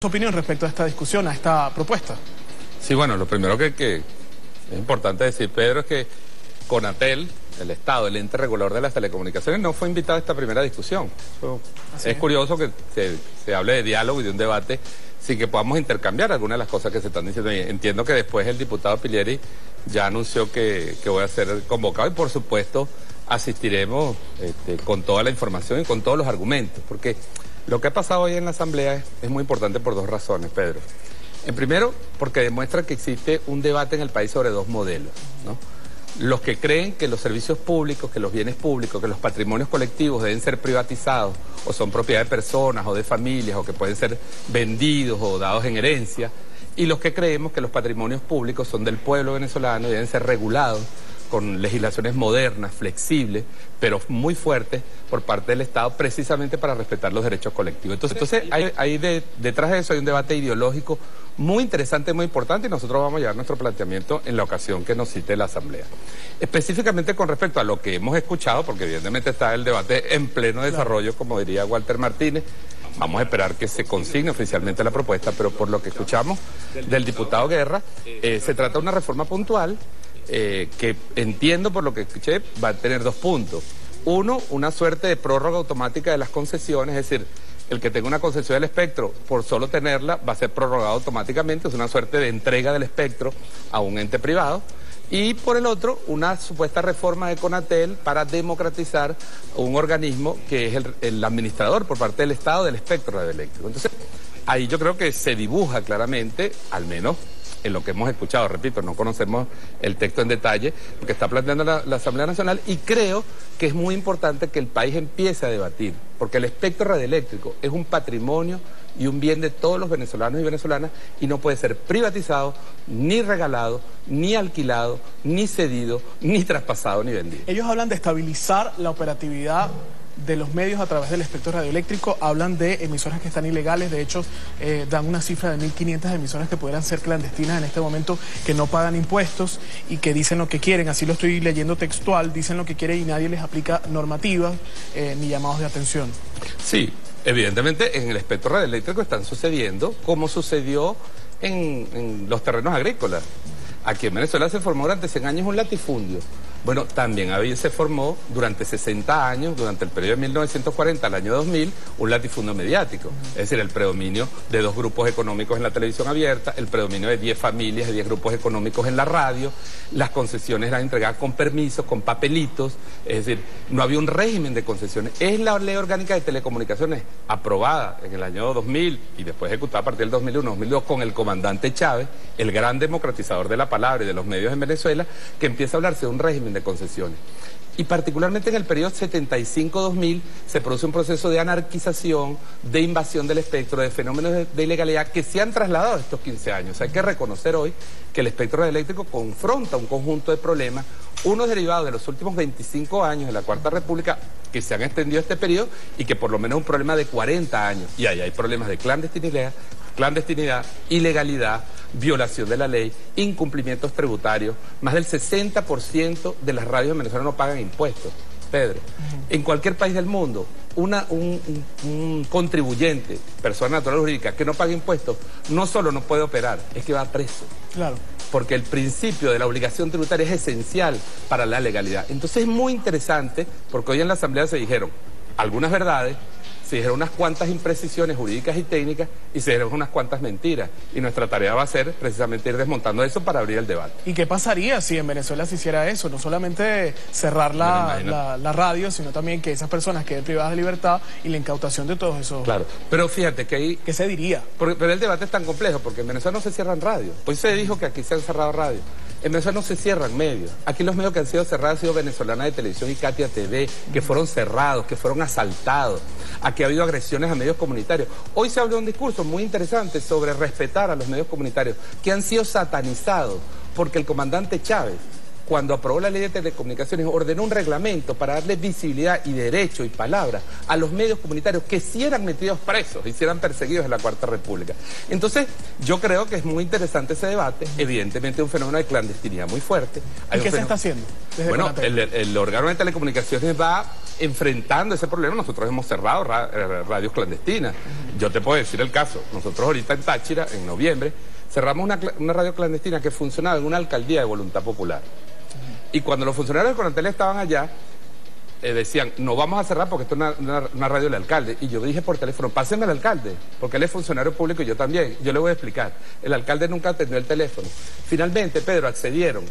¿Tu opinión respecto a esta discusión, a esta propuesta? Sí, bueno, lo primero que es importante decir, Pedro, es que Conatel, el Estado, el ente regulador de las telecomunicaciones, no fue invitado a esta primera discusión. Es curioso que se hable de diálogo y de un debate sin que podamos intercambiar algunas de las cosas que se están diciendo. Y entiendo que después el diputado Pilieri ya anunció que voy a ser convocado y por supuesto asistiremos con toda la información y con todos los argumentos, porque lo que ha pasado hoy en la Asamblea es muy importante por dos razones, Pedro. En primero, porque demuestra que existe un debate en el país sobre dos modelos, ¿no? Los que creen que los servicios públicos, que los bienes públicos, que los patrimonios colectivos deben ser privatizados o son propiedad de personas o de familias o que pueden ser vendidos o dados en herencia, y los que creemos que los patrimonios públicos son del pueblo venezolano y deben ser regulados con legislaciones modernas, flexibles, pero muy fuertes por parte del Estado, precisamente para respetar los derechos colectivos. Entonces detrás de eso hay un debate ideológico muy interesante, muy importante, y nosotros vamos a llevar nuestro planteamiento en la ocasión que nos cite la Asamblea. Específicamente con respecto a lo que hemos escuchado, porque evidentemente está el debate en pleno desarrollo, como diría Walter Martínez. Vamos a esperar que se consigne oficialmente la propuesta, pero por lo que escuchamos del diputado Guerra, se trata de una reforma puntual que entiendo por lo que escuché va a tener dos puntos. Uno, una suerte de prórroga automática de las concesiones, es decir, el que tenga una concesión del espectro por solo tenerla va a ser prorrogado automáticamente, es una suerte de entrega del espectro a un ente privado. Y por el otro, una supuesta reforma de Conatel para democratizar un organismo que es el administrador por parte del Estado del espectro radioeléctrico. Entonces, ahí yo creo que se dibuja claramente, al menos en lo que hemos escuchado, repito, no conocemos el texto en detalle, lo que está planteando la Asamblea Nacional, y creo que es muy importante que el país empiece a debatir, porque el espectro radioeléctrico es un patrimonio y un bien de todos los venezolanos y venezolanas y no puede ser privatizado, ni regalado, ni alquilado, ni cedido, ni traspasado, ni vendido. Ellos hablan de estabilizar la operatividad de los medios a través del espectro radioeléctrico, hablan de emisoras que están ilegales, de hecho dan una cifra de 1.500 emisoras que pudieran ser clandestinas en este momento, que no pagan impuestos y que dicen lo que quieren, así lo estoy leyendo textual, dicen lo que quieren y nadie les aplica normativas ni llamados de atención. Sí, evidentemente en el espectro radioeléctrico están sucediendo como sucedió en los terrenos agrícolas. Aquí en Venezuela se formó durante 100 años un latifundio. Bueno, también se formó durante 60 años, durante el periodo de 1940 al año 2000, un latifundio mediático. Es decir, el predominio de dos grupos económicos en la televisión abierta, el predominio de 10 familias, de 10 grupos económicos en la radio, las concesiones eran entregadas con permisos, con papelitos, es decir, no había un régimen de concesiones. Es la Ley Orgánica de Telecomunicaciones, aprobada en el año 2000 y después ejecutada a partir del 2001-2002 con el comandante Chávez, el gran democratizador de la palabra y de los medios en Venezuela, que empieza a hablarse de un régimen de concesiones. Y particularmente en el periodo 75-2000 se produce un proceso de anarquización, de invasión del espectro, de fenómenos de ilegalidad que se han trasladado estos 15 años. Hay que reconocer hoy que el espectro radioeléctrico confronta un conjunto de problemas, unos derivados de los últimos 25 años de la Cuarta República, que se han extendido este periodo y que por lo menos es un problema de 40 años. Y ahí hay problemas de clandestinidad, ilegalidad, violación de la ley, incumplimientos tributarios. Más del 60% de las radios en Venezuela no pagan impuestos, Pedro. En cualquier país del mundo, un contribuyente, persona natural o jurídica, que no paga impuestos, no solo no puede operar, es que va preso. Claro. Porque el principio de la obligación tributaria es esencial para la legalidad. Entonces es muy interesante, porque hoy en la Asamblea se dijeron algunas verdades, se dijeron unas cuantas imprecisiones jurídicas y técnicas y se dijeron unas cuantas mentiras. Y nuestra tarea va a ser precisamente ir desmontando eso para abrir el debate. ¿Y qué pasaría si en Venezuela se hiciera eso? No solamente cerrar la radio, sino también que esas personas queden privadas de libertad y la incautación de todos esos... Claro, pero fíjate que ahí... ¿Qué se diría? Pero el debate es tan complejo, porque en Venezuela no se cierran radios. Hoy se dijo que aquí se han cerrado radios. En Venezuela no se cierran medios. Aquí los medios que han sido cerrados han sido Venezolana de Televisión y Katia TV, que fueron cerrados, que fueron asaltados. Aquí ha habido agresiones a medios comunitarios. Hoy se habló un discurso muy interesante sobre respetar a los medios comunitarios, que han sido satanizados, porque el comandante Chávez, cuando aprobó la ley de telecomunicaciones, ordenó un reglamento para darle visibilidad y derecho y palabra a los medios comunitarios que sí eran metidos presos y sí eran perseguidos en la Cuarta República. Entonces, yo creo que es muy interesante ese debate. Evidentemente, un fenómeno de clandestinidad muy fuerte. ¿Y qué se está haciendo? Bueno, el órgano de telecomunicaciones va enfrentando ese problema, nosotros hemos cerrado radios clandestinas. Yo te puedo decir el caso. Nosotros ahorita en Táchira, en noviembre, cerramos una radio clandestina que funcionaba en una alcaldía de Voluntad Popular. Y cuando los funcionarios de Conatel estaban allá, decían, no vamos a cerrar porque esto es una radio del alcalde. Y yo dije por teléfono, pásenme al alcalde, porque él es funcionario público y yo también. Yo le voy a explicar. El alcalde nunca atendió el teléfono. Finalmente, Pedro, accedieron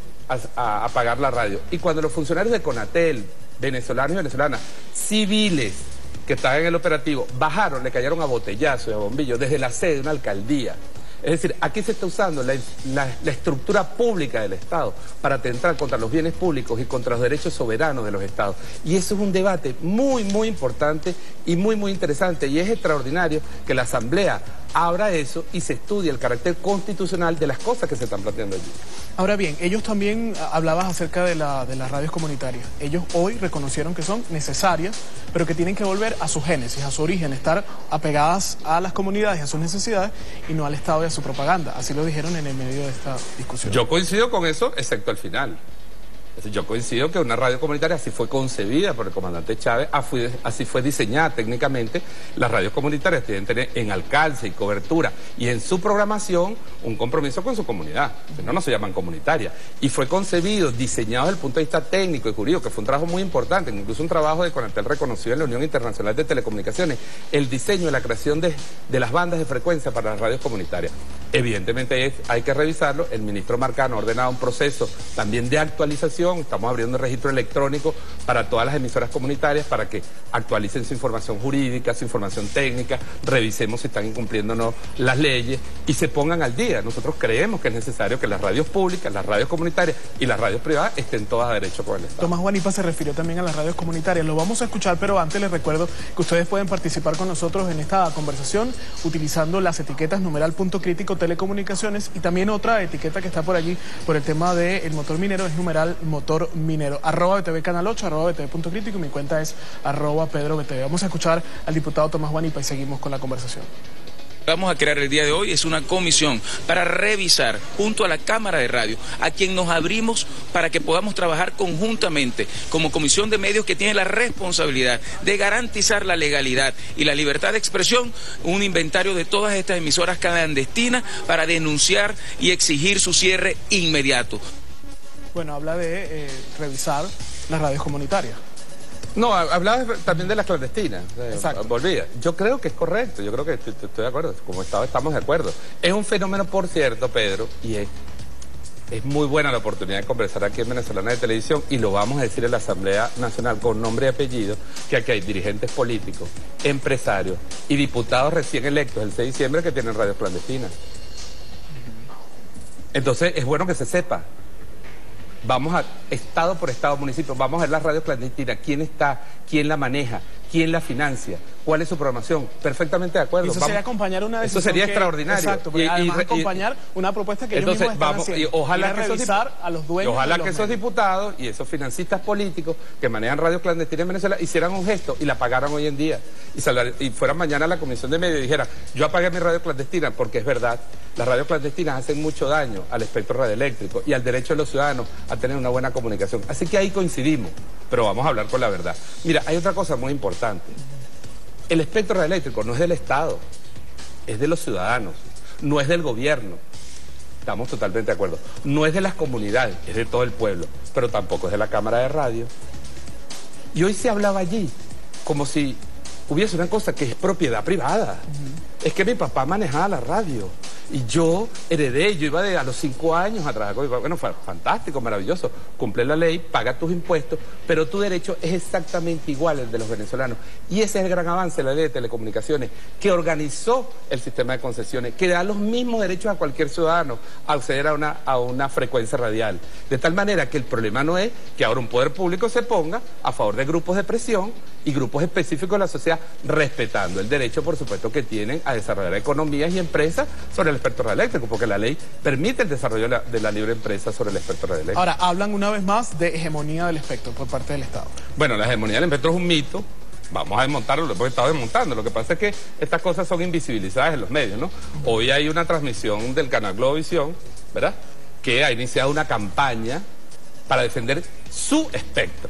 a apagar la radio. Y cuando los funcionarios de Conatel, venezolanos y venezolanas, civiles que estaban en el operativo, bajaron, le cayeron a botellazos y a bombillos desde la sede de una alcaldía. Es decir, aquí se está usando la estructura pública del Estado para atentar contra los bienes públicos y contra los derechos soberanos de los Estados. Y eso es un debate muy, muy importante y muy, muy interesante. Y es extraordinario que la Asamblea abra eso y se estudie el carácter constitucional de las cosas que se están planteando allí. Ahora bien, ellos también hablabas acerca de las radios comunitarias. Ellos hoy reconocieron que son necesarias, pero que tienen que volver a su génesis, a su origen, estar apegadas a las comunidades y a sus necesidades y no al Estado y a su propaganda. Así lo dijeron en el medio de esta discusión. Yo coincido con eso, excepto al final. Yo coincido que una radio comunitaria así fue concebida por el comandante Chávez, así fue diseñada técnicamente. Las radios comunitarias tienen que tener en alcance y cobertura y en su programación un compromiso con su comunidad, que no se llaman comunitarias. Y fue concebido, diseñado desde el punto de vista técnico y jurídico, que fue un trabajo muy importante, incluso un trabajo de Conatel reconocido en la Unión Internacional de Telecomunicaciones, el diseño y la creación de las bandas de frecuencia para las radios comunitarias. Evidentemente hay que revisarlo. El ministro Marcano ha ordenado un proceso también de actualización. Estamos abriendo un registro electrónico para todas las emisoras comunitarias para que actualicen su información jurídica, su información técnica, revisemos si están incumpliendo o no las leyes y se pongan al día. Nosotros creemos que es necesario que las radios públicas, las radios comunitarias y las radios privadas estén todas a derecho con el Estado. Tomás Guanipa se refirió también a las radios comunitarias. Lo vamos a escuchar, pero antes les recuerdo que ustedes pueden participar con nosotros en esta conversación utilizando las etiquetas numeral punto crítico telecomunicaciones y también otra etiqueta que está por allí por el tema del motor minero es numeral motor minero. @BTV Canal 8, @BTV.crítico y mi cuenta es @PedroBTV. Vamos a escuchar al diputado Tomás Guanipa y seguimos con la conversación. Vamos a crear el día de hoy es una comisión para revisar junto a la Cámara de Radio, a quien nos abrimos para que podamos trabajar conjuntamente como comisión de medios que tiene la responsabilidad de garantizar la legalidad y la libertad de expresión, un inventario de todas estas emisoras clandestinas para denunciar y exigir su cierre inmediato. Bueno, habla de revisar las radios comunitarias. No, hablaba también de las clandestinas. Exacto. Volvía. Yo creo que es correcto, yo creo que estoy de acuerdo, como Estado estamos de acuerdo. Es un fenómeno, por cierto, Pedro, y es muy buena la oportunidad de conversar aquí en Venezolana de Televisión y lo vamos a decir en la Asamblea Nacional con nombre y apellido, que aquí hay dirigentes políticos, empresarios y diputados recién electos el 6 de diciembre que tienen radios clandestinas. Entonces, es bueno que se sepa. Vamos a estado por estado, municipio, vamos a ver las radios clandestinas, quién está, quién la maneja, quién la financia, cuál es su programación. Perfectamente de acuerdo. Eso sería acompañar una decisión. Eso sería extraordinario. Exacto, pero además acompañar una propuesta que ellos mismos están haciendo. Y ojalá que revisar a los dueños. Y ojalá de que los esos medios. diputados y esos financistas políticos que manejan radios clandestinas en Venezuela hicieran un gesto y la pagaran hoy en día. Y fueran mañana a la Comisión de Medios y dijeran, yo apagué mi radio clandestina, porque es verdad, las radios clandestinas hacen mucho daño al espectro radioeléctrico y al derecho de los ciudadanos a tener una buena comunicación. Así que ahí coincidimos, pero vamos a hablar con la verdad. Mira, hay otra cosa muy importante. El espectro radioeléctrico no es del Estado, es de los ciudadanos, no es del gobierno. Estamos totalmente de acuerdo. No es de las comunidades, es de todo el pueblo, pero tampoco es de la Cámara de Radio. Y hoy se hablaba allí como si hubiese una cosa que es propiedad privada. Es que mi papá manejaba la radio y yo heredé, yo iba a los 5 años a trabajar. Bueno, fue fantástico, maravilloso. Cumple la ley, paga tus impuestos, pero tu derecho es exactamente igual al de los venezolanos. Y ese es el gran avance de la ley de telecomunicaciones, que organizó el sistema de concesiones, que da los mismos derechos a cualquier ciudadano a acceder a una frecuencia radial. De tal manera que el problema no es que ahora un poder público se ponga a favor de grupos de presión y grupos específicos de la sociedad, respetando el derecho, por supuesto, que tienen a desarrollar economías y empresas sobre el espectro radioeléctrico, porque la ley permite el desarrollo de la libre empresa sobre el espectro radioeléctrico. Ahora, hablan una vez más de hegemonía del espectro por parte del Estado. Bueno, la hegemonía del espectro es un mito. Vamos a desmontarlo, lo hemos estado desmontando. Lo que pasa es que estas cosas son invisibilizadas en los medios, ¿no? Hoy hay una transmisión del canal Globovisión, ¿verdad?, que ha iniciado una campaña para defender su espectro.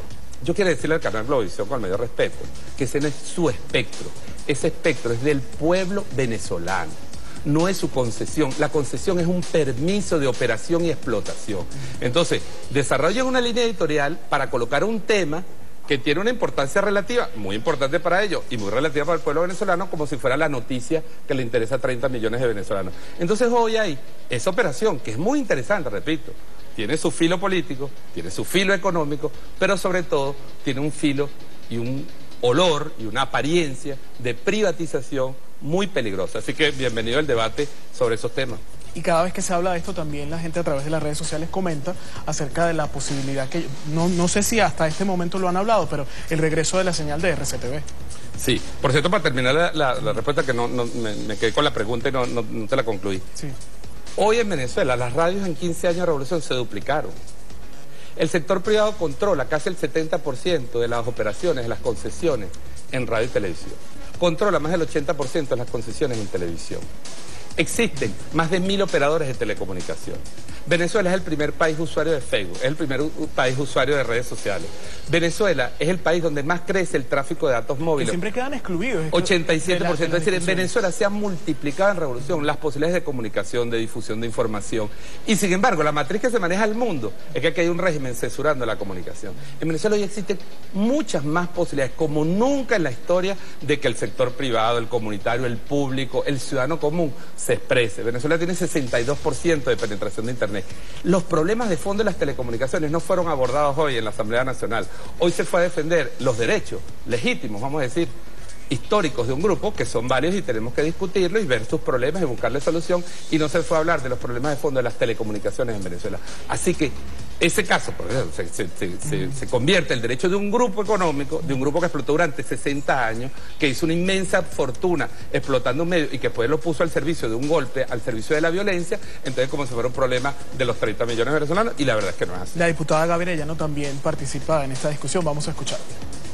Yo quiero decirle al canal Globovisión con el mayor respeto que ese no es su espectro. Ese espectro es del pueblo venezolano. No es su concesión. La concesión es un permiso de operación y explotación. Entonces, desarrollen una línea editorial para colocar un tema que tiene una importancia relativa, muy importante para ellos y muy relativa para el pueblo venezolano, como si fuera la noticia que le interesa a 30 millones de venezolanos. Entonces hoy hay esa operación, que es muy interesante, repito, tiene su filo político, tiene su filo económico, pero sobre todo tiene un filo y un olor y una apariencia de privatización muy peligrosa. Así que bienvenido al debate sobre esos temas. Y cada vez que se habla de esto, también la gente a través de las redes sociales comenta acerca de la posibilidad que, no sé si hasta este momento lo han hablado, pero el regreso de la señal de RCTV. Sí, por cierto, para terminar la respuesta, que me quedé con la pregunta y no te la concluí. Sí. Hoy en Venezuela las radios en 15 años de revolución se duplicaron. El sector privado controla casi el 70% de las operaciones, de las concesiones en radio y televisión. Controla más del 80% de las concesiones en televisión. Existen más de 1000 operadores de telecomunicaciones. Venezuela es el primer país usuario de Facebook, es el primer país usuario de redes sociales. Venezuela es el país donde más crece el tráfico de datos móviles. Que siempre quedan excluidos. 87%. Es decir, en Venezuela se han multiplicado en revolución las posibilidades de comunicación, de difusión de información. Y sin embargo, la matriz que se maneja al mundo es que aquí hay un régimen censurando la comunicación. En Venezuela hoy existen muchas más posibilidades, como nunca en la historia, de que el sector privado, el comunitario, el público, el ciudadano común se exprese. Venezuela tiene 62% de penetración de Internet. Los problemas de fondo de las telecomunicaciones no fueron abordados hoy en la Asamblea Nacional. Hoy se fue a defender los derechos legítimos, vamos a decir, históricos de un grupo, que son varios y tenemos que discutirlo y ver sus problemas y buscarle solución, y no se fue a hablar de los problemas de fondo de las telecomunicaciones en Venezuela. Así que ese caso, por ejemplo, se convierte el derecho de un grupo económico, de un grupo que explotó durante 60 años, que hizo una inmensa fortuna explotando un medio y que después lo puso al servicio de un golpe, al servicio de la violencia, entonces como si fuera un problema de los 30 millones de venezolanos, y la verdad es que no es así. La diputada Gaby Arellano también participa en esta discusión, vamos a escucharla.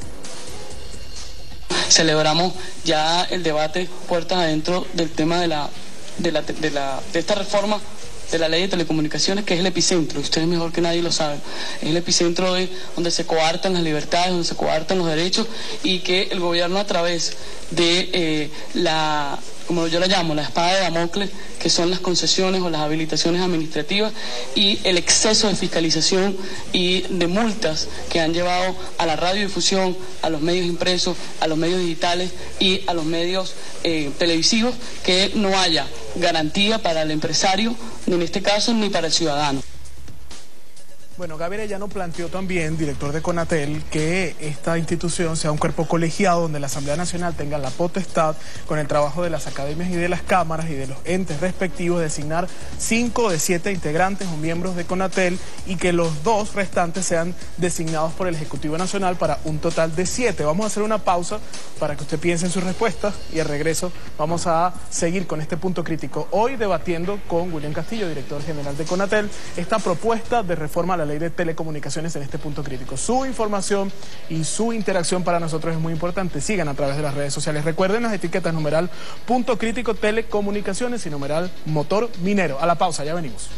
Celebramos ya el debate puertas adentro del tema de esta reforma de la ley de telecomunicaciones, que es el epicentro, ustedes mejor que nadie lo saben, es el epicentro donde se coartan las libertades, donde se coartan los derechos, y que el gobierno, a través de como yo la llamo, la espada de Damocles, que son las concesiones o las habilitaciones administrativas y el exceso de fiscalización y de multas que han llevado a la radiodifusión, a los medios impresos, a los medios digitales y a los medios televisivos, que no haya garantía para el empresario, ni en este caso, ni para el ciudadano. Bueno, Gaby Arellano planteó también, director de CONATEL, que esta institución sea un cuerpo colegiado donde la Asamblea Nacional tenga la potestad, con el trabajo de las academias y de las cámaras y de los entes respectivos, designar 5 de 7 integrantes o miembros de CONATEL, y que los 2 restantes sean designados por el Ejecutivo Nacional para un total de 7. Vamos a hacer una pausa para que usted piense en sus respuestas, y al regreso vamos a seguir con este punto crítico. Hoy debatiendo con William Castillo, director general de CONATEL, esta propuesta de reforma a la ley de telecomunicaciones en este punto crítico. Su información y su interacción para nosotros es muy importante. Sigan a través de las redes sociales. Recuerden las etiquetas numeral punto crítico telecomunicaciones y numeral motor minero. A la pausa, ya venimos.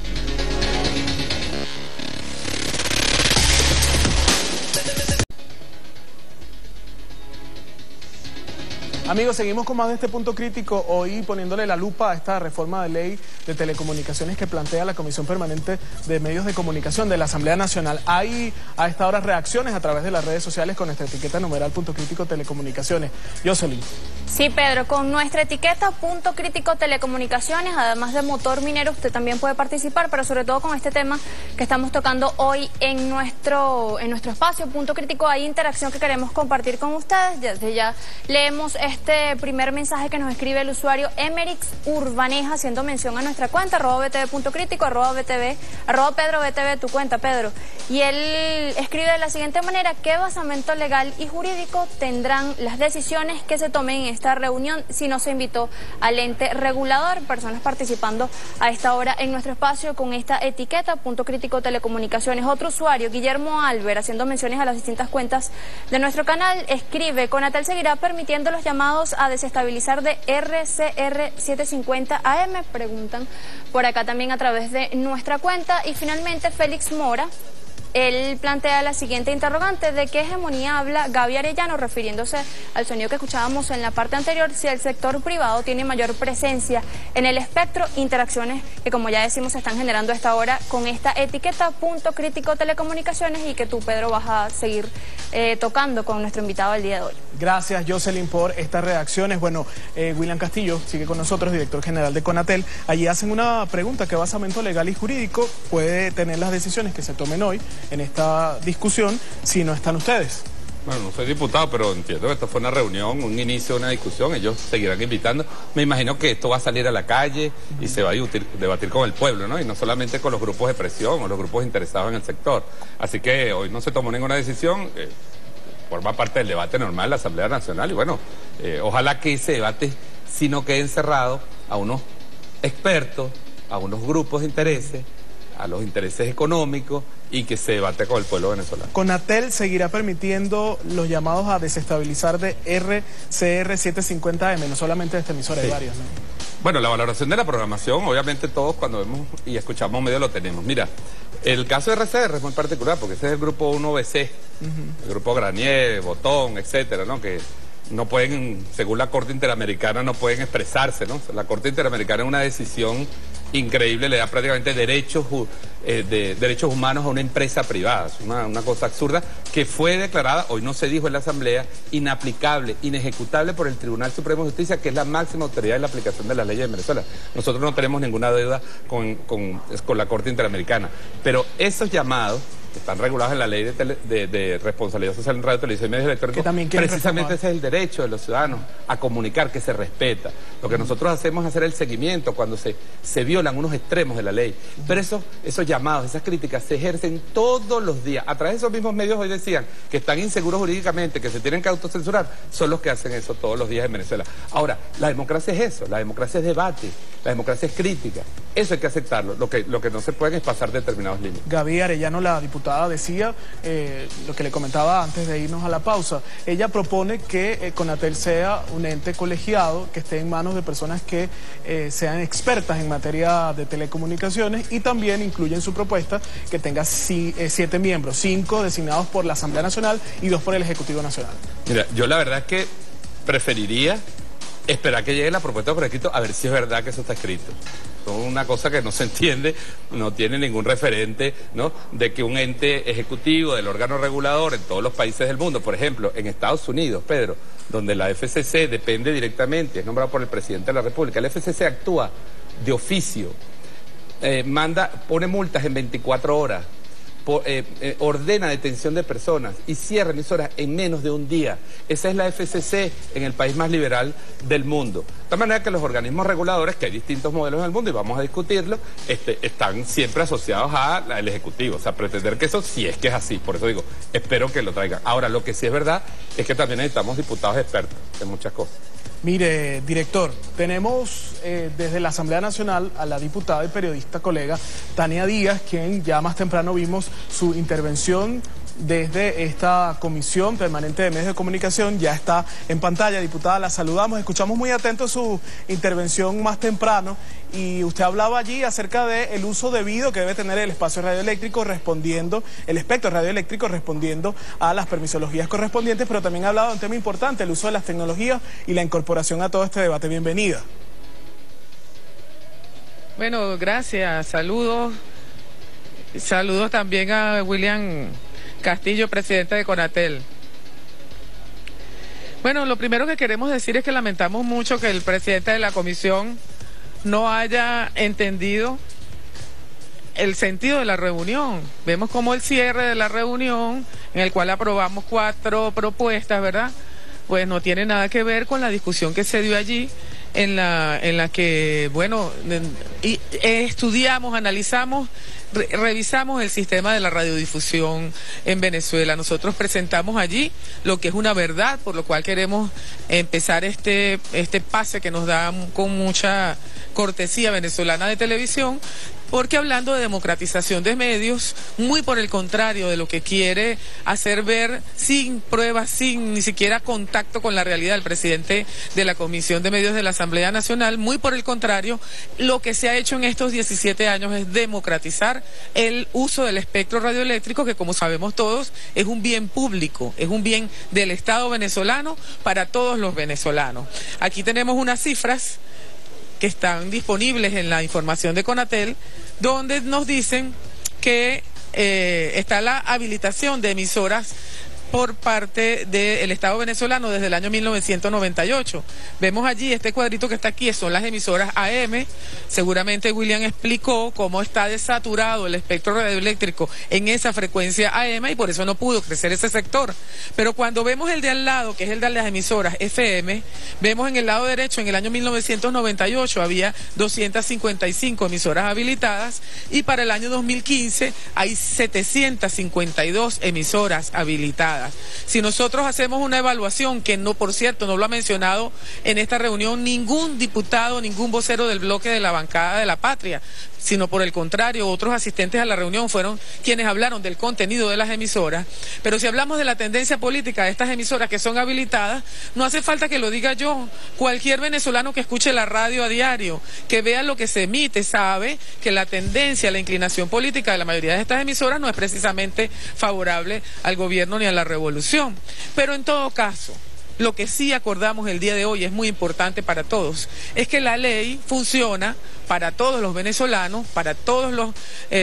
Amigos, seguimos con más de este punto crítico, hoy poniéndole la lupa a esta reforma de ley de telecomunicaciones que plantea la Comisión Permanente de Medios de Comunicación de la Asamblea Nacional. Hay a esta hora reacciones a través de las redes sociales con nuestra etiqueta numeral punto crítico telecomunicaciones. Jocelyn. Sí, Pedro, con nuestra etiqueta punto crítico telecomunicaciones, además de motor minero, usted también puede participar, pero sobre todo con este tema que estamos tocando hoy en nuestro espacio punto crítico, hay interacción que queremos compartir con ustedes. Desde ya leemos este primer mensaje que nos escribe el usuario Emerix Urbaneja, haciendo mención a nuestra cuenta, @btv.crítico, @pedro_btv, tu cuenta, Pedro. Y él escribe de la siguiente manera: ¿qué basamento legal y jurídico tendrán las decisiones que se tomen en esta reunión si no se invitó al ente regulador? Personas participando a esta hora en nuestro espacio con esta etiqueta punto crítico telecomunicaciones. Otro usuario, Guillermo Alver, haciendo menciones a las distintas cuentas de nuestro canal, escribe: CONATEL seguirá permitiendo los llamados a desestabilizar de RCR 750 AM, preguntan por acá también a través de nuestra cuenta. Y finalmente Félix Mora Él plantea la siguiente interrogante: ¿de qué hegemonía habla Gaby Arellano? Refiriéndose al sonido que escuchábamos en la parte anterior, si el sector privado tiene mayor presencia en el espectro, interacciones que, como ya decimos, se están generando a esta hora con esta etiqueta Punto Crítico Telecomunicaciones, y que tú, Pedro, vas a seguir tocando con nuestro invitado del día de hoy. Gracias, Jocelyn, por estas reacciones. Bueno, William Castillo sigue con nosotros, director general de Conatel. Allí hacen una pregunta: ¿qué basamento legal y jurídico puede tener las decisiones que se tomen hoy en esta discusión si no están ustedes? Bueno, no soy diputado, pero entiendo que esto fue una reunión, un inicio de una discusión. Ellos seguirán invitando. Me imagino que esto va a salir a la calle y se va a debatir con el pueblo, ¿no? Y no solamente con los grupos de presión o los grupos interesados en el sector. Así que hoy no se tomó ninguna decisión. Forma parte del debate normal de la Asamblea Nacional. Y bueno, ojalá que ese debate si no quede encerrado a unos expertos, a unos grupos de intereses, a los intereses económicos, y que se debate con el pueblo venezolano. Conatel seguirá permitiendo los llamados a desestabilizar de RCR 750M, no solamente de esta emisora, hay varios, ¿no? Bueno, la valoración de la programación, obviamente todos cuando vemos y escuchamos medios lo tenemos. Mira, el caso de RCR es muy particular porque ese es el grupo 1BC, el grupo Granier, Botón, etcétera, ¿no? Que no pueden, según la Corte Interamericana, no pueden expresarse, ¿no? La Corte Interamericana es una decisión increíble, le da prácticamente derechos humanos a una empresa privada. Es una cosa absurda que fue declarada, hoy no se dijo en la Asamblea, inaplicable, inejecutable por el Tribunal Supremo de Justicia, que es la máxima autoridad en la aplicación de las leyes de Venezuela. Nosotros no tenemos ninguna deuda con la Corte Interamericana, pero esos llamados que están regulados en la ley de responsabilidad social en radio, televisión y medios electrónicos, precisamente ese es el derecho de los ciudadanos a comunicar, que se respeta. Lo que nosotros hacemos es hacer el seguimiento cuando se violan unos extremos de la ley. Pero esos llamados, esas críticas se ejercen todos los días. A través de esos mismos medios hoy decían que están inseguros jurídicamente, que se tienen que autocensurar, son los que hacen eso todos los días en Venezuela. Ahora, la democracia es eso, la democracia es debate, la democracia es crítica. Eso hay que aceptarlo. Lo que no se puede es pasar determinados límites. Gaby Arellano, la diputada, decía lo que le comentaba antes de irnos a la pausa. Ella propone que Conatel sea un ente colegiado que esté en manos de personas que sean expertas en materia de telecomunicaciones, y también incluye en su propuesta que tenga 7 miembros, 5 designados por la Asamblea Nacional y 2 por el Ejecutivo Nacional. Mira, yo la verdad es que preferiría esperar que llegue la propuesta por escrito a ver si es verdad que eso está escrito. Es una cosa que no se entiende, no tiene ningún referente, ¿no?, de que un ente ejecutivo del órgano regulador en todos los países del mundo, por ejemplo, en Estados Unidos, Pedro, donde la FCC depende directamente, es nombrado por el presidente de la República, el FCC actúa de oficio, pone multas en 24 horas, ordena detención de personas y cierra emisoras en menos de un día. Esa es la FCC en el país más liberal del mundo. De tal manera que los organismos reguladores, que hay distintos modelos en el mundo y vamos a discutirlo, están siempre asociados al Ejecutivo. O sea, pretender que eso sí es que es así. Por eso digo, espero que lo traigan. Ahora, lo que sí es verdad es que también necesitamos diputados expertos en muchas cosas. Mire, director, tenemos desde la Asamblea Nacional a la diputada y periodista colega Tania Díaz, quien ya más temprano vimos su intervención desde esta Comisión Permanente de Medios de Comunicación. Ya está en pantalla, diputada, la saludamos, escuchamos muy atentos su intervención más temprano, y usted hablaba allí acerca del uso debido que debe tener el espacio radioeléctrico respondiendo, el espectro radioeléctrico respondiendo a las permisologías correspondientes, pero también hablaba de un tema importante, el uso de las tecnologías y la incorporación a todo este debate. Bienvenida. Bueno, gracias, saludos también a William Castillo, presidente de Conatel. Bueno, lo primero que queremos decir es que lamentamos mucho que el presidente de la comisión no haya entendido el sentido de la reunión. Vemos como el cierre de la reunión, en el cual aprobamos 4 propuestas, ¿verdad?, pues no tiene nada que ver con la discusión que se dio allí, en la que, bueno, estudiamos, analizamos, revisamos el sistema de la radiodifusión en Venezuela. Nosotros presentamos allí lo que es una verdad, por lo cual queremos empezar este pase que nos da con mucha cortesía Venezolana de Televisión, porque hablando de democratización de medios, muy por el contrario de lo que quiere hacer ver sin pruebas, sin ni siquiera contacto con la realidad el presidente de la Comisión de Medios de la Asamblea Nacional, muy por el contrario, lo que se ha hecho en estos 17 años es democratizar el uso del espectro radioeléctrico, que como sabemos todos es un bien público, es un bien del Estado venezolano para todos los venezolanos. Aquí tenemos unas cifras que están disponibles en la información de Conatel, donde nos dicen que está la habilitación de emisoras por parte del Estado venezolano desde el año 1998. Vemos allí este cuadrito que está aquí, son las emisoras AM. Seguramente William explicó cómo está desaturado el espectro radioeléctrico en esa frecuencia AM y por eso no pudo crecer ese sector. Pero cuando vemos el de al lado, que es el de las emisoras FM, vemos en el lado derecho, en el año 1998 había 255 emisoras habilitadas y para el año 2015 hay 752 emisoras habilitadas. Si nosotros hacemos una evaluación, que no, por cierto, no lo ha mencionado en esta reunión ningún diputado, ningún vocero del bloque de la bancada de la Patria, sino por el contrario, otros asistentes a la reunión fueron quienes hablaron del contenido de las emisoras. Pero si hablamos de la tendencia política de estas emisoras que son habilitadas, no hace falta que lo diga yo. Cualquier venezolano que escuche la radio a diario, que vea lo que se emite, sabe que la tendencia, la inclinación política de la mayoría de estas emisoras no es precisamente favorable al gobierno ni a la revolución. Pero en todo caso, lo que sí acordamos el día de hoy es muy importante para todos, es que la ley funciona para todos los venezolanos, para todos los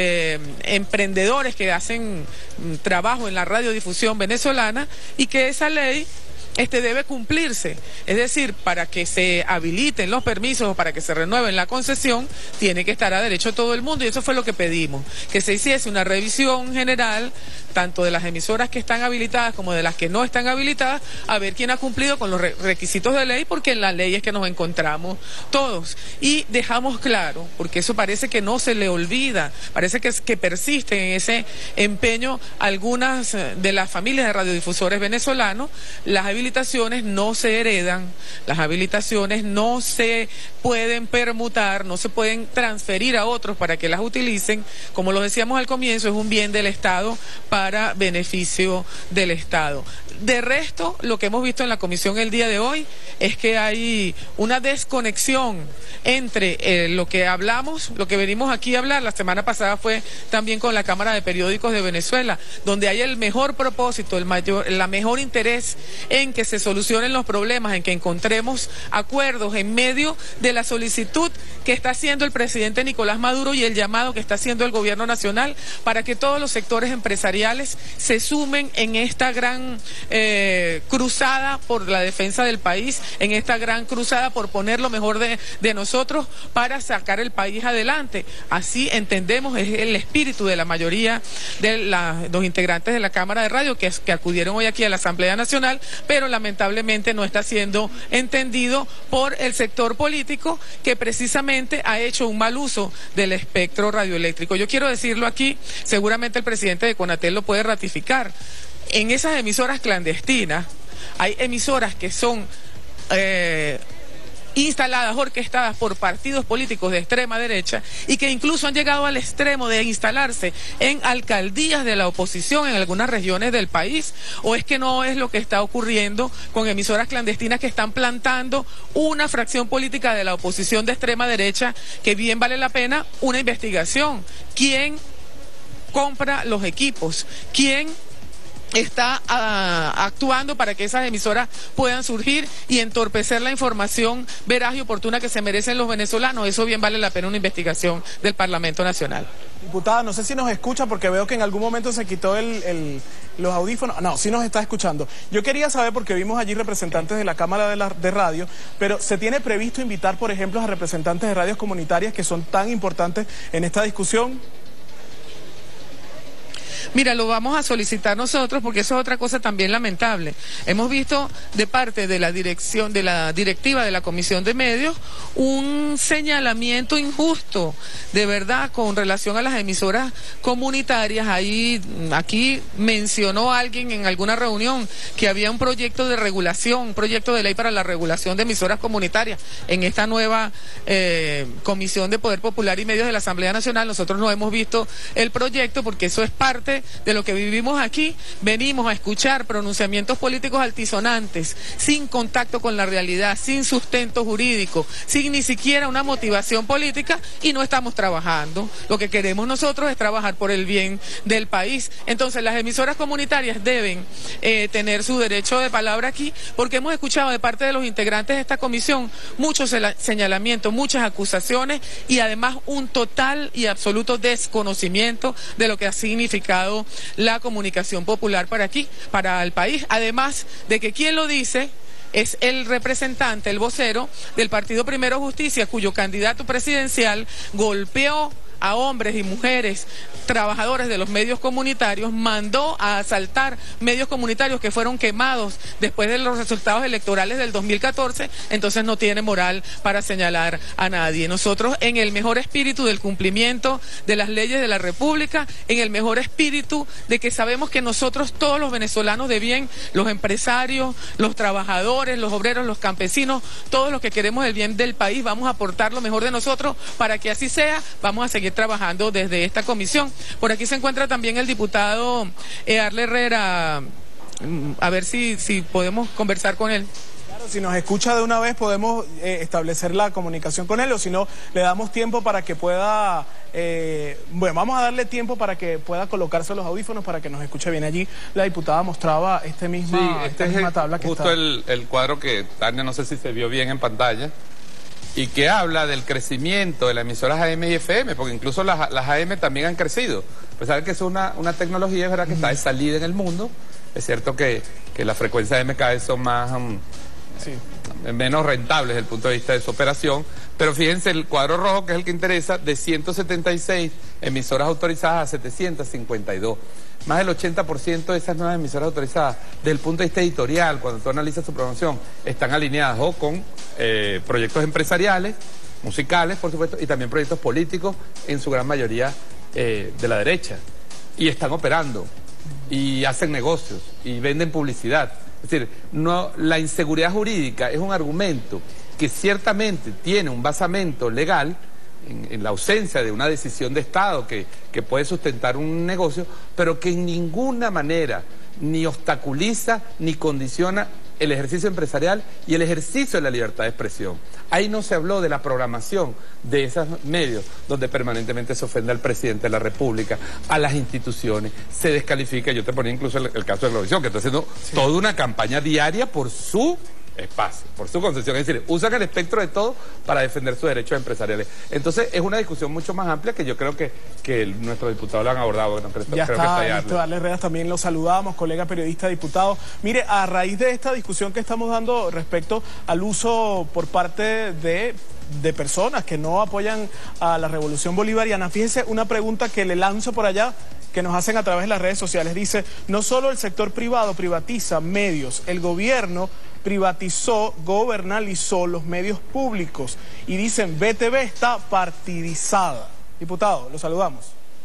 emprendedores que hacen trabajo en la radiodifusión venezolana y que esa ley debe cumplirse. Es decir, para que se habiliten los permisos o para que se renueven la concesión, tiene que estar a derecho todo el mundo y eso fue lo que pedimos, que se hiciese una revisión general tanto de las emisoras que están habilitadas como de las que no están habilitadas, a ver quién ha cumplido con los requisitos de ley, porque en la ley es que nos encontramos todos. Y dejamos claro, porque eso parece que no se le olvida, parece que persisten en ese empeño algunas de las familias de radiodifusores venezolanos, las habilitaciones no se heredan, las habilitaciones no se pueden permutar, no se pueden transferir a otros para que las utilicen, como lo decíamos al comienzo, es un bien del Estado para beneficio del Estado. De resto, lo que hemos visto en la comisión el día de hoy es que hay una desconexión entre lo que hablamos, lo que venimos aquí a hablar. La semana pasada fue también con la Cámara de Periódicos de Venezuela, donde hay el mejor propósito, la mejor interés en que se solucionen los problemas, en que encontremos acuerdos en medio de la solicitud que está haciendo el presidente Nicolás Maduro y el llamado que está haciendo el gobierno nacional para que todos los sectores empresariales se sumen en esta gran cruzada por la defensa del país, en esta gran cruzada por poner lo mejor de nosotros para sacar el país adelante. Así entendemos, es el espíritu de la mayoría de los integrantes de la Cámara de Radio que acudieron hoy aquí a la Asamblea Nacional, pero lamentablemente no está siendo entendido por el sector político que precisamente ha hecho un mal uso del espectro radioeléctrico. Yo quiero decirlo aquí, seguramente el presidente de Conatel lo puede ratificar. En esas emisoras clandestinas hay emisoras que son instaladas, orquestadas por partidos políticos de extrema derecha y que incluso han llegado al extremo de instalarse en alcaldías de la oposición en algunas regiones del país. ¿O es que no es lo que está ocurriendo con emisoras clandestinas que están plantando una fracción política de la oposición de extrema derecha que bien vale la pena una investigación? ¿Quién compra los equipos? ¿Quién está actuando para que esas emisoras puedan surgir y entorpecer la información veraz y oportuna que se merecen los venezolanos? Eso bien vale la pena una investigación del Parlamento Nacional. Diputada, no sé si nos escucha porque veo que en algún momento se quitó los audífonos. No, sí nos está escuchando. Yo quería saber, porque vimos allí representantes de la Cámara de Radio, pero ¿se tiene previsto invitar, por ejemplo, a representantes de radios comunitarias que son tan importantes en esta discusión? Mira, lo vamos a solicitar nosotros porque eso es otra cosa también lamentable. Hemos visto de parte de la dirección, de la directiva de la Comisión de Medios, un señalamiento injusto, de verdad, con relación a las emisoras comunitarias. Aquí mencionó alguien en alguna reunión que había un proyecto de regulación, un proyecto de ley para la regulación de emisoras comunitarias en esta nueva Comisión de Poder Popular y Medios de la Asamblea Nacional. Nosotros no hemos visto el proyecto porque eso es parte de lo que vivimos aquí. Venimos a escuchar pronunciamientos políticos altisonantes, sin contacto con la realidad, sin sustento jurídico, sin ni siquiera una motivación política, y no estamos trabajando. Lo que queremos nosotros es trabajar por el bien del país. Entonces las emisoras comunitarias deben tener su derecho de palabra aquí, porque hemos escuchado de parte de los integrantes de esta comisión muchos señalamientos, muchas acusaciones y además un total y absoluto desconocimiento de lo que ha significado la comunicación popular para aquí, para el país. Además de que quien lo dice es el representante, el vocero del Partido Primero Justicia, cuyo candidato presidencial golpeó a hombres y mujeres trabajadores de los medios comunitarios, mandó a asaltar medios comunitarios que fueron quemados después de los resultados electorales del 2014, entonces no tiene moral para señalar a nadie. Nosotros, en el mejor espíritu del cumplimiento de las leyes de la República, en el mejor espíritu de que sabemos que nosotros, todos los venezolanos de bien, los empresarios, los trabajadores, los obreros, los campesinos, todos los que queremos el bien del país, vamos a aportar lo mejor de nosotros para que así sea. Vamos a seguir trabajando desde esta comisión. Por aquí se encuentra también el diputado Arle Herrera, a ver si podemos conversar con él. Claro, si nos escucha de una vez podemos establecer la comunicación con él, o si no, le damos tiempo para que pueda, bueno, vamos a darle tiempo para que pueda colocarse los audífonos para que nos escuche bien. Allí la diputada mostraba esta misma tabla que justo está... el cuadro que Tania, no sé si se vio bien en pantalla, y que habla del crecimiento de las emisoras AM y FM, porque incluso las AM también han crecido. Pues saben que es una tecnología, es verdad, que está de salida en el mundo. Es cierto que las frecuencias AM cada vez son más menos rentables desde el punto de vista de su operación, pero fíjense el cuadro rojo, que es el que interesa, de 176 emisoras autorizadas a 752. Más del 80% de esas nuevas emisoras autorizadas, desde el punto de vista editorial, cuando tú analizas su programación, están alineadas o con proyectos empresariales, musicales, por supuesto, y también proyectos políticos, en su gran mayoría de la derecha. Y están operando, y hacen negocios, y venden publicidad. Es decir, la inseguridad jurídica es un argumento que ciertamente tiene un basamento legal, en la ausencia de una decisión de Estado que puede sustentar un negocio, pero que en ninguna manera ni obstaculiza ni condiciona el ejercicio empresarial y el ejercicio de la libertad de expresión. Ahí no se habló de la programación de esos medios, donde permanentemente se ofende al presidente de la República, a las instituciones, se descalifica. Yo te ponía incluso el caso de Globovisión, que está haciendo toda una campaña diaria por su espacio, por su concesión, es decir, usan el espectro de todo para defender sus derechos empresariales. Entonces es una discusión mucho más amplia que yo creo que nuestros diputados lo han abordado. Bueno, ya está, listo, Arle Herrera, también lo saludamos, colega periodista, diputado. Mire, a raíz de esta discusión que estamos dando respecto al uso por parte de personas que no apoyan a la revolución bolivariana, fíjese una pregunta que le lanzo por allá, que nos hacen a través de las redes sociales. Dice, no solo el sector privado privatiza medios, el gobierno gobernalizó los medios públicos, y dicen, BTV está partidizada. Diputado, lo saludamos.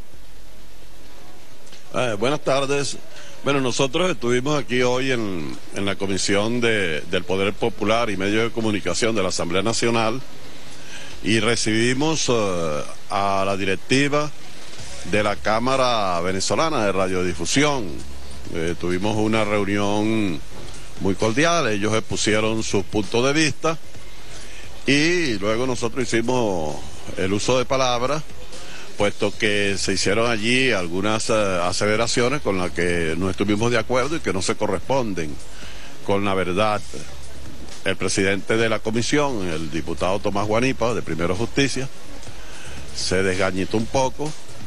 Buenas tardes. Bueno, nosotros estuvimos aquí hoy en la Comisión del Poder Popular y Medios de Comunicación de la Asamblea Nacional, y recibimos a la directiva de la Cámara Venezolana de Radiodifusión. Tuvimos una reunión muy cordial, ellos expusieron sus puntos de vista y luego nosotros hicimos el uso de palabras, puesto que se hicieron allí algunas aseveraciones con las que no estuvimos de acuerdo y que no se corresponden con la verdad. El presidente de la comisión, el diputado Tomás Guanipa, de Primero Justicia, se desgañitó un poco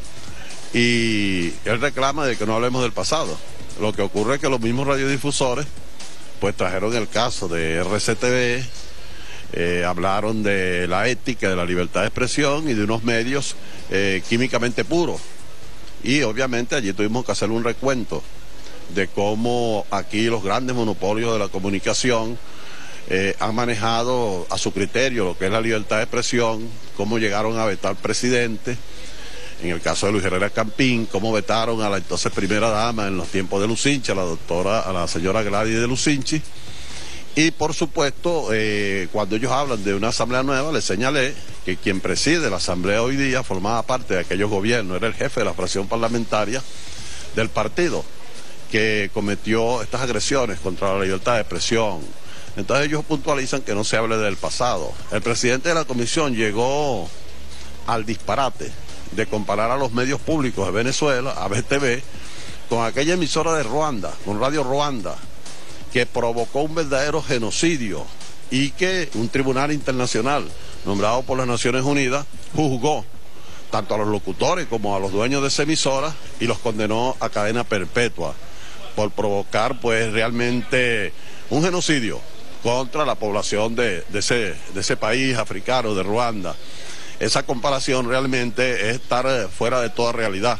y él reclama de que no hablemos del pasado. Lo que ocurre es que los mismos radiodifusores pues trajeron el caso de RCTV, hablaron de la ética, de la libertad de expresión y de unos medios químicamente puros. y obviamente allí tuvimos que hacer un recuento de cómo aquí los grandes monopolios de la comunicación han manejado a su criterio lo que es la libertad de expresión, cómo llegaron a vetar presidente, en el caso de Luis Herrera Campín, cómo vetaron a la entonces primera dama en los tiempos de Lucinchi, a la señora Gladys de Lucinchi. Y por supuesto, cuando ellos hablan de una asamblea nueva, les señalé que quien preside la asamblea hoy día formaba parte de aquellos gobiernos, era el jefe de la fracción parlamentaria del partido que cometió estas agresiones contra la libertad de expresión. Entonces ellos puntualizan que no se hable del pasado. El presidente de la comisión llegó al disparate de comparar a los medios públicos de Venezuela, a BTV, con aquella emisora de Ruanda, con Radio Ruanda, que provocó un verdadero genocidio y que un tribunal internacional nombrado por las Naciones Unidas juzgó tanto a los locutores como a los dueños de esa emisora y los condenó a cadena perpetua por provocar pues realmente un genocidio contra la población de ese país africano, de Ruanda. Esa comparación realmente es estar fuera de toda realidad.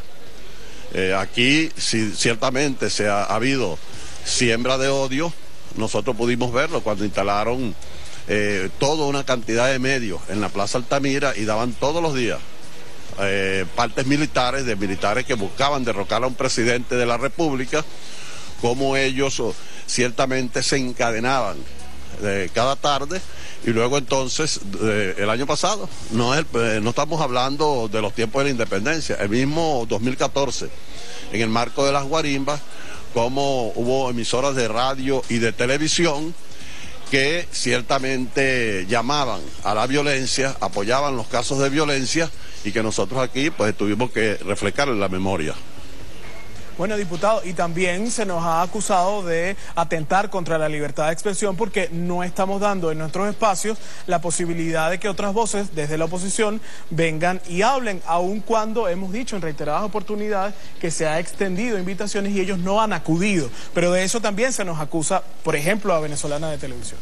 Aquí ciertamente ha habido siembra de odio. Nosotros pudimos verlo cuando instalaron toda una cantidad de medios en la Plaza Altamira y daban todos los días partes militares, de militares que buscaban derrocar a un presidente de la República, como ellos ciertamente se encadenaban cada tarde. Y luego entonces, el año pasado, no estamos hablando de los tiempos de la independencia, el mismo 2014, en el marco de las guarimbas, como hubo emisoras de radio y de televisión que ciertamente llamaban a la violencia, apoyaban los casos de violencia y que nosotros aquí pues tuvimos que reflejar en la memoria. Bueno, diputado, y también se nos ha acusado de atentar contra la libertad de expresión porque no estamos dando en nuestros espacios la posibilidad de que otras voces desde la oposición vengan y hablen, aun cuando hemos dicho en reiteradas oportunidades que se ha extendido invitaciones y ellos no han acudido. Pero de eso también se nos acusa, por ejemplo, a Venezolana de Televisión.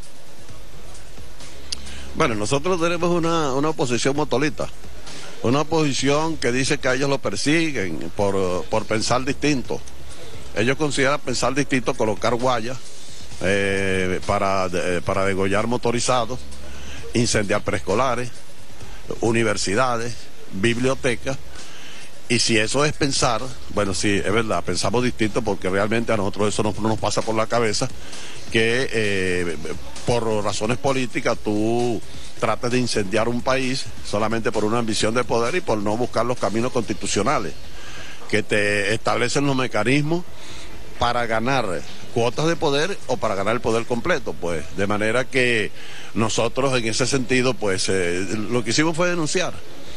Bueno, nosotros tenemos una oposición motolita. Una oposición que dice que a ellos lo persiguen por pensar distinto. Ellos consideran pensar distinto colocar guayas para degollar motorizados, incendiar preescolares, universidades, bibliotecas. Y si eso es pensar, bueno, sí, es verdad, pensamos distinto porque realmente a nosotros eso no nos pasa por la cabeza que por razones políticas tú trates de incendiar un país solamente por una ambición de poder y por no buscar los caminos constitucionales que te establecen los mecanismos para ganar cuotas de poder o para ganar el poder completo, pues. De manera que nosotros en ese sentido, pues, lo que hicimos fue denunciar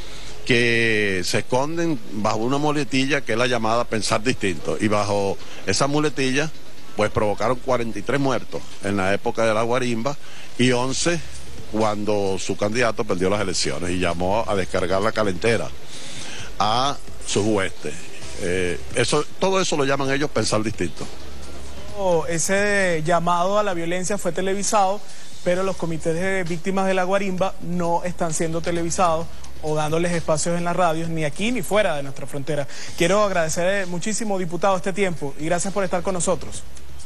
que se esconden bajo una muletilla que es la llamada pensar distinto, y bajo esa muletilla pues provocaron 43 muertos en la época de la guarimba y 11 cuando su candidato perdió las elecciones y llamó a descargar la calentera a sus huestes. Todo eso lo llaman ellos pensar distinto. Ese llamado a la violencia fue televisado, pero los comités de víctimas de la guarimba no están siendo televisados o dándoles espacios en las radios, ni aquí ni fuera de nuestra frontera. Quiero agradecer muchísimo, diputado, este tiempo y gracias por estar con nosotros.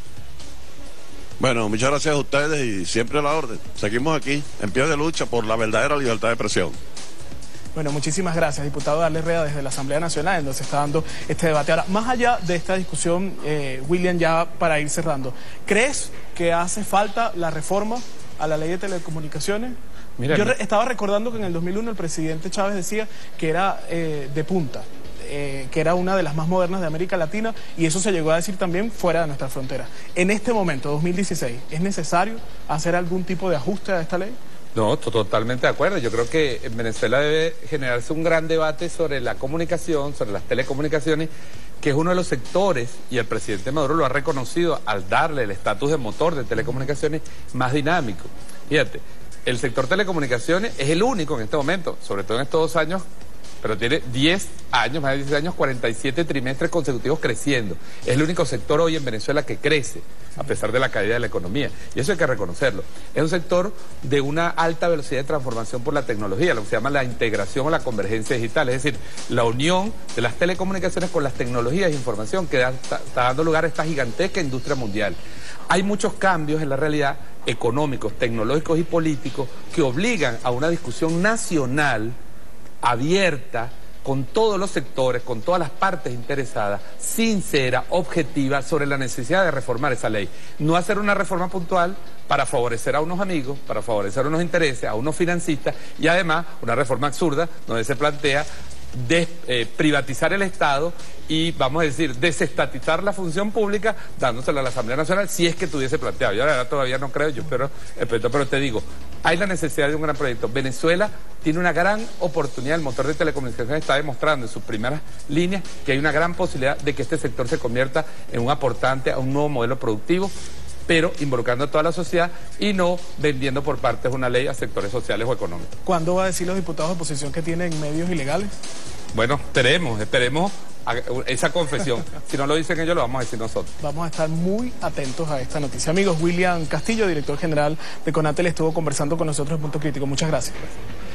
Bueno, muchas gracias a ustedes y siempre a la orden. Seguimos aquí, en pie de lucha por la verdadera libertad de expresión. Bueno, muchísimas gracias, diputado Darles Herrera, desde la Asamblea Nacional, en donde se está dando este debate. Ahora, más allá de esta discusión, William, ya para ir cerrando, ¿crees que hace falta la reforma a la ley de telecomunicaciones? Mira, yo estaba recordando que en el 2001 el presidente Chávez decía que era de punta, que era una de las más modernas de América Latina, y eso se llegó a decir también fuera de nuestra frontera. En este momento, 2016, ¿es necesario hacer algún tipo de ajuste a esta ley? No, totalmente de acuerdo. Yo creo que en Venezuela debe generarse un gran debate sobre la comunicación, sobre las telecomunicaciones, que es uno de los sectores, y el presidente Maduro lo ha reconocido al darle el estatus de motor de telecomunicaciones más dinámico. Fíjate, el sector telecomunicaciones es el único en este momento, sobre todo en estos 2 años, pero tiene 10 años, más de 10 años, 47 trimestres consecutivos creciendo. Es el único sector hoy en Venezuela que crece, a pesar de la caída de la economía. Y eso hay que reconocerlo. Es un sector de una alta velocidad de transformación por la tecnología, lo que se llama la integración o la convergencia digital, es decir, la unión de las telecomunicaciones con las tecnologías de información que está dando lugar a esta gigantesca industria mundial. Hay muchos cambios en la realidad económicos, tecnológicos y políticos que obligan a una discusión nacional abierta con todos los sectores, con todas las partes interesadas, sincera, objetiva, sobre la necesidad de reformar esa ley. No hacer una reforma puntual para favorecer a unos amigos, para favorecer a unos intereses, a unos financistas, y además una reforma absurda donde se plantea privatizar el Estado y, vamos a decir, desestatizar la función pública dándosela a la Asamblea Nacional, si es que tuviese planteado. Yo la verdad todavía no creo, yo espero, pero te digo, hay la necesidad de un gran proyecto. Venezuela tiene una gran oportunidad, el motor de telecomunicaciones está demostrando en sus primeras líneas que hay una gran posibilidad de que este sector se convierta en un aportante a un nuevo modelo productivo, pero involucrando a toda la sociedad y no vendiendo por partes una ley a sectores sociales o económicos. ¿Cuándo va a decir los diputados de oposición que tienen medios ilegales? Bueno, esperemos esa confesión. Si no lo dicen ellos, lo vamos a decir nosotros. Vamos a estar muy atentos a esta noticia. Amigos, William Castillo, director general de CONATEL, estuvo conversando con nosotros en Punto Crítico. Muchas gracias.